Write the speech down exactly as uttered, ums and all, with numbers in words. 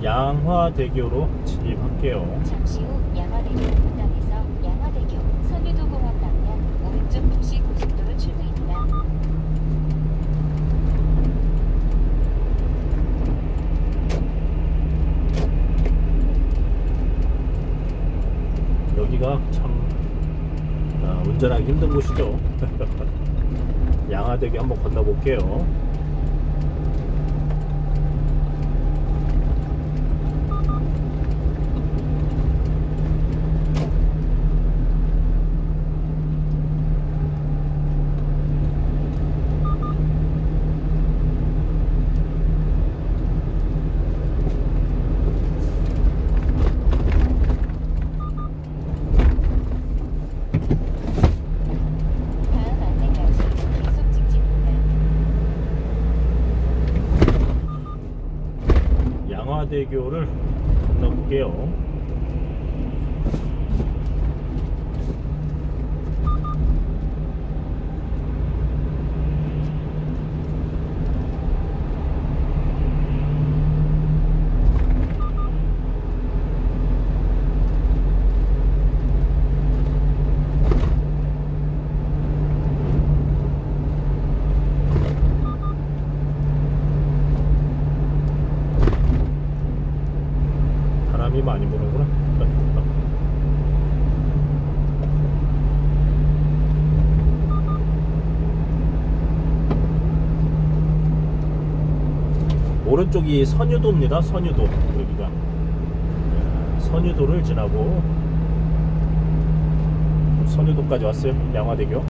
양화대교로 진입할게요. 잠시 후 양화대교 분당에서 양화대교 선유도공원 방면 오른쪽 도시고속도로 출구입니다. 여기가 참 아, 운전하기 힘든 곳이죠. 양화대교 한번 건너볼게요. 다음 안내까지 계속 직진입니다. 양화대교를 건너볼게요. 바람이 많이 부는구나. 오른쪽이 선유도입니다. 선유도. 여기가 선유도를 지나고 선유도까지 왔어요. 양화대교.